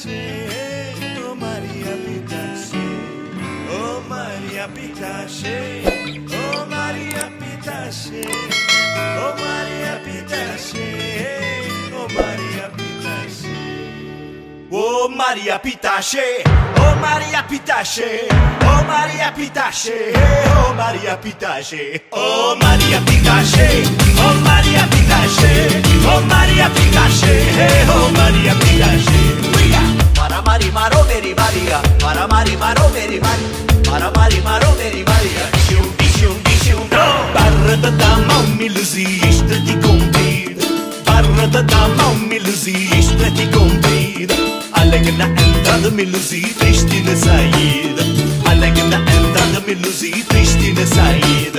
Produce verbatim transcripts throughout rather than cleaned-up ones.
Pitache, oh Maria Pitache, oh Maria Pitache, oh Maria Pitache, oh Maria Pitache, oh Maria Pitache, oh Maria Pitache, oh Maria Pitache, oh Maria Pitache, oh Maria Pitache, oh Maria Pitache, oh Maria Pitache, oh Maria Pitache, oh Maria Pitache. Mara mari maro meri Maria, mara mari maro meri Maria, mara mari maro meri Maria. Shum shum shum. Barra da dama umilzi isto te cumprir. Barra da dama umilzi isto te cumprir. Alegna entrada milzi triste na saída. Alegna entrada milzi triste na saída.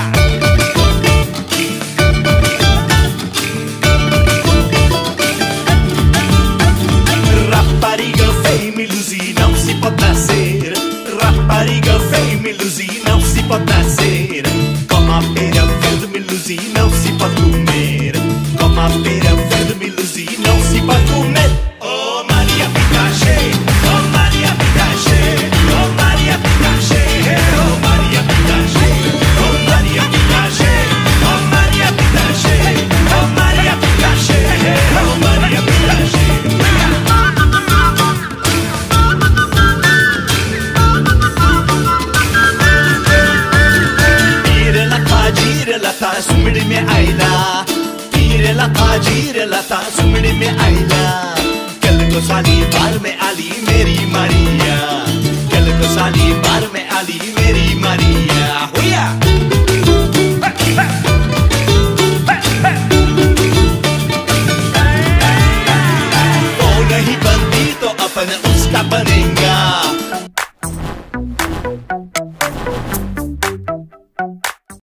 Rapariga feia me iluzir, não se pode nascer. Rapariga feia me iluzir, não se pode nascer. Como a pera verde me iluzir, não se pode comer. Como a pera verde me iluzir, não se pode comer. Oh Maria Pitache, oh Maria Pitache, oh Maria Pitache, oh Maria Pitache, oh Maria Pitache, oh Maria Pitache, oh Maria Pitache, oh Maria Pitache. Gira lata sumidi me aila, gira lata gira lata sumidi me aila. Kal ko sali bar me ali meri Maria, kal ko sali bar me ali meri Maria. Huya. वो नहीं बनती तो अपन उसका बनेगा.